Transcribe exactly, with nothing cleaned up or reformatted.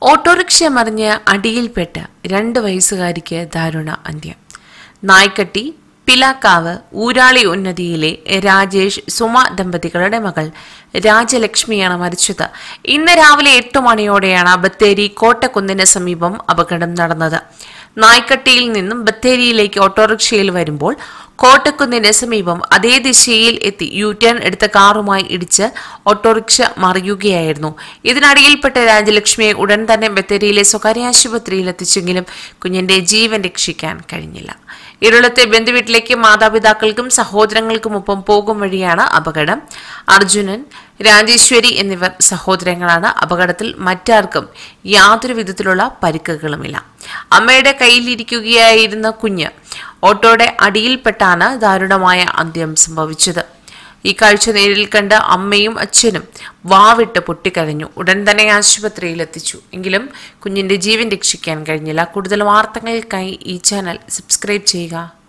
Autorickshaw മറിഞ്ഞ് അടിയിൽപ്പെട്ട് രണ്ട് വയസ്സുകാരിക്ക് ദാരുണ അന്ത്യം. നായ്ക്കട്ടി പിലാക്കാവ് ഊരാളി ഉന്നതിയിലെ രാജേഷ് സുമ ദമ്പതികളുടെ മകൾ രാജലക്ഷ്മിയാണ് മരിച്ചത്. ഇന്ന് രാവിലെ എട്ടു മണിയോടെയാണ് ബത്തേരി കോട്ടക്കുന്നിന് സമീപം അപകടം നടന്നത്. നായ്ക്കട്ടിയിൽ നിന്നും ബത്തേരിയിലേക്ക് ഓട്ടോറിക്ഷയിൽ വരുമ്പോൾ കോട്ടക്കുന്നിന് സമീപം അതേ ദിശയിൽ എത്തി യു ടേൺ എടുത്ത കാറുമായി ഇടിച്ച് ഓട്ടോറിക്ഷ മറിയുകയായിരുന്നു. ഇതിനടിയിൽപ്പെട്ട രാജലക്ഷ്മിയെ ഉടൻ തന്നെ ബത്തേരിയിലെ സ്വകാര്യ ആശുപത്രിയിൽ എത്തിച്ചെങ്കിലും കുഞ്ഞിന്റെ ജീവൻ രക്ഷിക്കാൻ കഴിഞ്ഞില്ല. ഇരുളത്തെ ബന്ധുവീട്ടിലേക്ക് മാതാപിതാക്കൾക്കും സഹോദരങ്ങൾക്കുമൊപ്പം പോകും വഴിയാണ് അപകടം. അർജുനൻ, രാജേശ്വരി എന്നിവർ സഹോദരങ്ങളാണ്. അപകടത്തിൽ മറ്റാർക്കും യാതൊരു വിധത്തിലുള്ള പരിക്കുകളുമില്ല. അമ്മയുടെ കയ്യിലിരിക്കുകയായിരുന്ന കുഞ്ഞ് ഓട്ടോയുടെ അടിയിൽപ്പെട്ടാണ് ദാരുണമായ അന്ത്യം സംഭവിച്ചത്. ഈ കാഴ്ച നേരിൽ കണ്ട് അമ്മയും അച്ഛനും വാവിട്ട് പൊട്ടിക്കരഞ്ഞു. ഉടൻ തന്നെ ആശുപത്രിയിൽ എത്തിച്ചു. എങ്കിലും കുഞ്ഞിന്റെ ജീവൻ രക്ഷിക്കാൻ കഴിഞ്ഞില്ല. കൂടുതൽ വാർത്തകൾക്കായി ഈ ചാനൽ സബ്സ്ക്രൈബ് ചെയ്യുക.